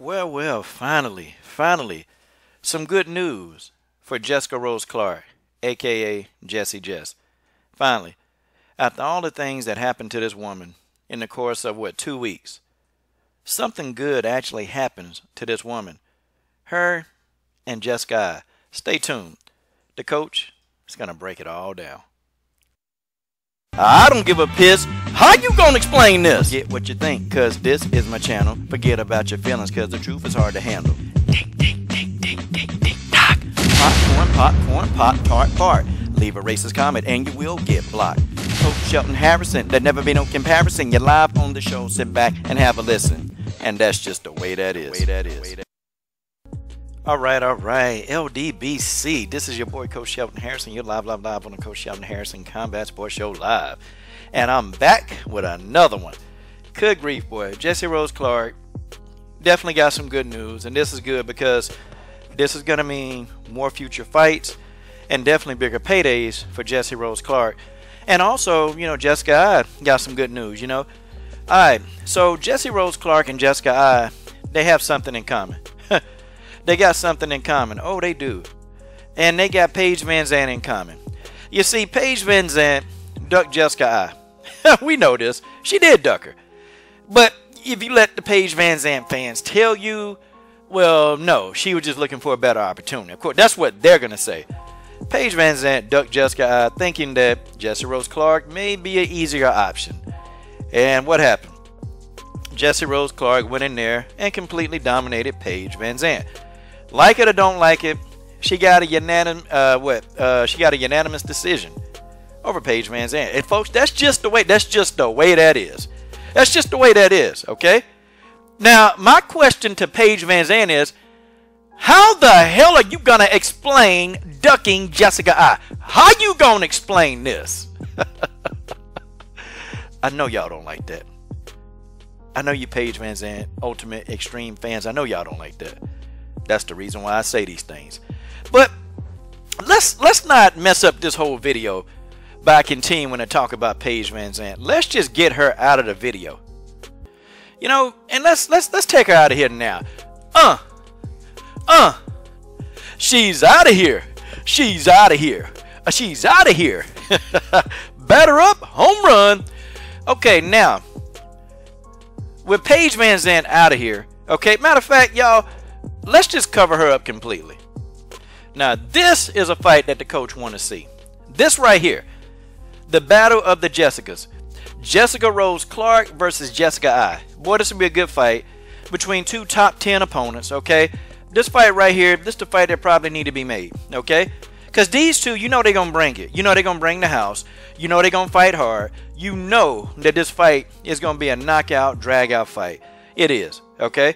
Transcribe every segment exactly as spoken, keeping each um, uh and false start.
Well, well, finally, finally, some good news for Jessica Rose Clark, aka Jessie Jess. Finally, after all the things that happened to this woman in the course of what, two weeks, something good actually happens to this woman. Her and Jessica I. Stay tuned. The coach is gonna break it all down. I don't give a piss. How you gonna explain this? Get what you think, cause this is my channel. Forget about your feelings, cause the truth is hard to handle. Tick, tick, tick, tick, tick, tick, tock. Popcorn, popcorn, pop tart, fart. Leave a racist comment and you will get blocked. Coach Shelton Harrison, there never be no comparison. You're live on the show, sit back and have a listen. And that's just the way that is. Way that is. Alright, alright, L D B C. This is your boy Coach Shelton Harrison. You're live, live, live on the Coach Shelton Harrison Combat Sports Show Live. And I'm back with another one. Good grief, boy. Jessie Rose Clark definitely got some good news. And this is good because this is going to mean more future fights and definitely bigger paydays for Jessie Rose Clark. And also, you know, Jessica I got some good news, you know. Alright, so Jessie Rose Clark and Jessica I, they have something in common. They got something in common. Oh, they do. And they got Paige VanZant in common. You see, Paige VanZant ducked Jessica I. We know this. She did duck her. But if you let the Paige VanZant fans tell you, well, no, she was just looking for a better opportunity. Of course, that's what they're going to say. Paige VanZant ducked Jessica I, thinking that Jessie Rose Clark may be an easier option. And what happened? Jessie Rose Clark went in there and completely dominated Paige VanZant. Like it or don't like it, she got a unanimous uh, what? Uh, she got a unanimous decision over Paige VanZant. And folks, that's just the way. That's just the way that is. That's just the way that is. Okay. Now, my question to Paige VanZant is, how the hell are you gonna explain ducking Jessica I? How you gonna explain this? I know y'all don't like that. I know you Paige VanZant Ultimate Extreme fans. I know y'all don't like that. That's the reason why I say these things. But let's let's not mess up this whole video by continuing to talk about Paige VanZant. Let's just get her out of the video. You know, and let's let's let's take her out of here now. Uh, uh, she's out of here. She's out of here. Uh, she's out of here. Batter up, home run. Okay, now with Paige VanZant out of here, okay, matter of fact, y'all, let's just cover her up completely. Now, this is a fight that the coach want to see. This right here, the battle of the Jessicas. Jessica Rose Clark versus Jessica I. Boy, this will be a good fight between two top ten opponents, okay? This fight right here, this is the fight that probably need to be made, okay? Because these two, you know they're going to bring it. You know they're going to bring the house. You know they're going to fight hard. You know that this fight is going to be a knockout, drag-out fight. It is, okay?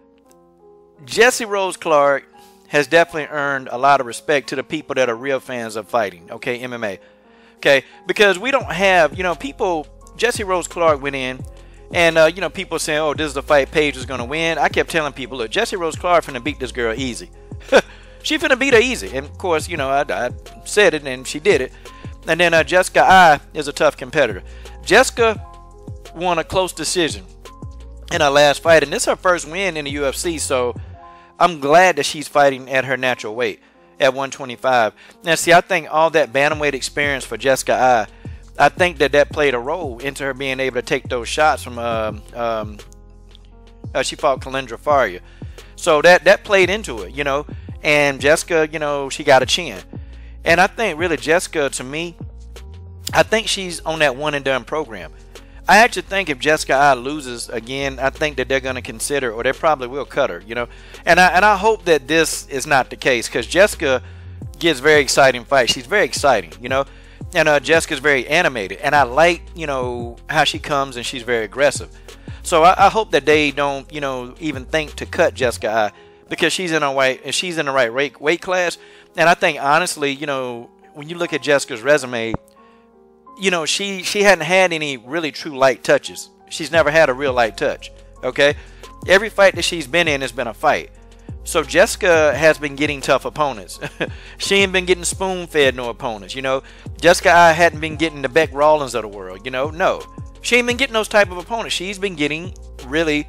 Jessie Rose Clark has definitely earned a lot of respect to the people that are real fans of fighting, okay, M M A. Okay, because we don't have, you know, people, Jessie Rose Clark went in, and, uh, you know, people saying, oh, this is the fight Paige is going to win. I kept telling people, look, Jessie Rose Clark finna beat this girl easy. She finna beat her easy. And, of course, you know, I, I said it, and she did it. And then uh, Jessica I is a tough competitor. Jessica won a close decision in her last fight, and this is her first win in the U F C, so I'm glad that she's fighting at her natural weight at one twenty-five. Now, see, I think all that bantamweight experience for Jessica I, I think that that played a role into her being able to take those shots from, um, um, uh, she fought Kalindra Faria. So that, that played into it, you know, and Jessica, you know, she got a chin. And I think really Jessica, to me, I think she's on that one and done program. I actually think if Jessica I loses again, I think that they're going to consider, or they probably will cut her, you know. And I and I hope that this is not the case, because Jessica gives very exciting fights. She's very exciting, you know. And uh, Jessica's very animated, and I like, you know, how she comes and she's very aggressive. So I, I hope that they don't, you know, even think to cut Jessica I, because she's in a right, she's in the right weight weight class. And I think honestly, you know, when you look at Jessica's resume, you know, she she hadn't had any really true light touches. She's never had a real light touch, okay? Every fight that she's been in has been a fight. So Jessica has been getting tough opponents. She ain't been getting spoon-fed no opponents, you know? Jessica I hadn't been getting the Beck Rawlins of the world, you know? No. She ain't been getting those type of opponents. She's been getting really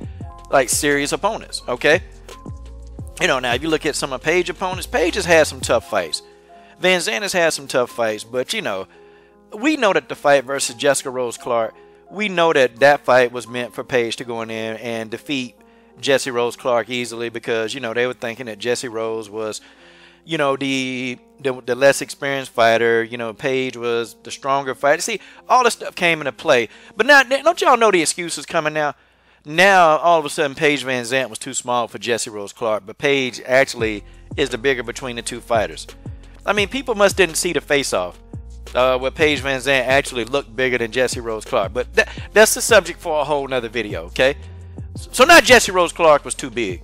like serious opponents. Okay. You know, now if you look at some of Paige opponents, Paige has had some tough fights. Van Zandt has had some tough fights, but you know, we know that the fight versus Jessica Rose Clark, we know that that fight was meant for Paige to go in there and defeat Jessie Rose Clark easily, because you know they were thinking that Jessie Rose was, you know, the the, the less experienced fighter. You know, Paige was the stronger fighter. See, all this stuff came into play, but now don't y'all know the excuses coming now? Now, all of a sudden, Paige Van Zandt was too small for Jessie Rose Clark, but Paige actually is the bigger between the two fighters. I mean, people must didn't see the face-off uh, where Paige Van Zandt actually looked bigger than Jessie Rose Clark. But that, that's the subject for a whole nother video, okay? So now Jessie Rose Clark was too big.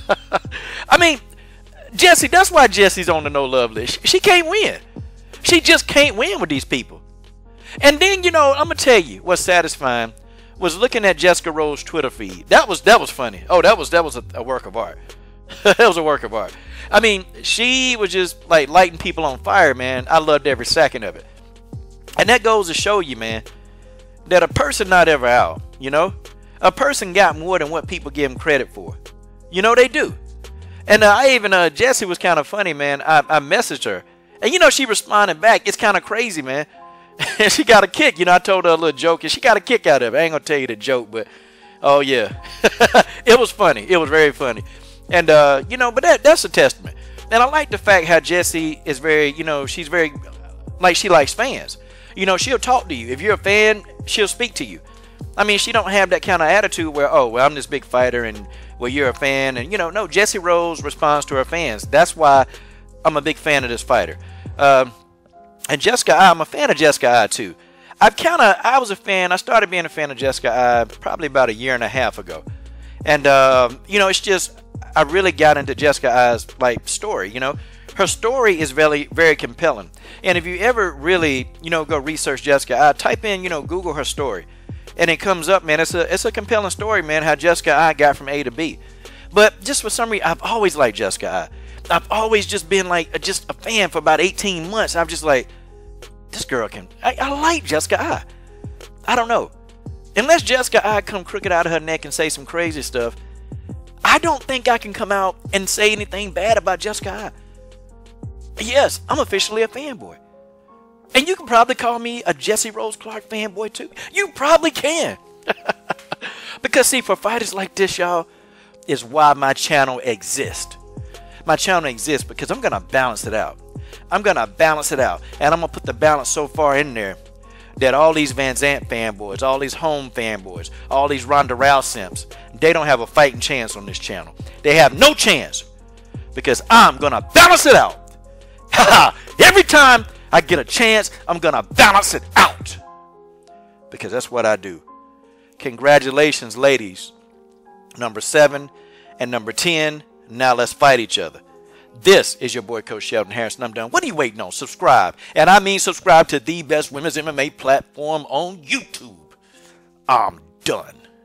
I mean, Jessie, that's why Jessie's on the no-love list. She, she can't win. She just can't win with these people. And then, you know, I'm going to tell you what's satisfying was looking at Jessica Rose's Twitter feed. That was that was funny. Oh, that was that was a, a work of art. That was a work of art. I mean, she was just like lighting people on fire, man. I loved every second of it. And that goes to show you, man, that a person not ever out, you know? A person got more than what people give them credit for. You know, they do. And uh, I even, uh, Jessie was kind of funny, man. I, I messaged her. And, you know, she responded back. It's kind of crazy, man. And she got a kick. You know, I told her a little joke, and she got a kick out of it. I ain't going to tell you the joke, but, oh, yeah. It was funny. It was very funny. And, uh, you know, but that that's a testament. And I like the fact how Jessie is very, you know, she's very, like, she likes fans. You know, she'll talk to you. If you're a fan, she'll speak to you. I mean, she don't have that kind of attitude where, oh, well, I'm this big fighter, and, well, you're a fan. And, you know, no, Jessie Rose responds to her fans. That's why I'm a big fan of this fighter. Um, And Jessica Eye, I'm a fan of Jessica Eye too. I've kind of, I was a fan, I started being a fan of Jessica Eye probably about a year and a half ago. And, um, you know, it's just, I really got into Jessica Eye's, like, story, you know. Her story is very, very compelling. And if you ever really, you know, go research Jessica Eye, type in, you know, Google her story. And it comes up, man, it's a, it's a compelling story, man, how Jessica Eye got from A to B. But just for some reason, I've always liked Jessica Eye. I've always just been, like, just a fan for about eighteen months. I'm just like, this girl can, I, I like Jessica Eye. I don't know. Unless Jessica Eye come crooked out of her neck and say some crazy stuff, I don't think I can come out and say anything bad about Jessica Eye. Yes, I'm officially a fanboy. And you can probably call me a Jessie Rose Clark fanboy too. You probably can. Because see, for fighters like this, y'all, is why my channel exists. My channel exists because I'm going to balance it out. I'm going to balance it out. And I'm going to put the balance so far in there that all these Van Zandt fanboys, all these home fanboys, all these Ronda Rousey simps, they don't have a fighting chance on this channel. They have no chance because I'm going to balance it out. Every time I get a chance, I'm going to balance it out because that's what I do. Congratulations, ladies. Number seven and number ten. Now let's fight each other. This is your boy, Coach Shelton Harrison. I'm done. What are you waiting on? Subscribe. And I mean subscribe to the best women's M M A platform on YouTube. I'm done.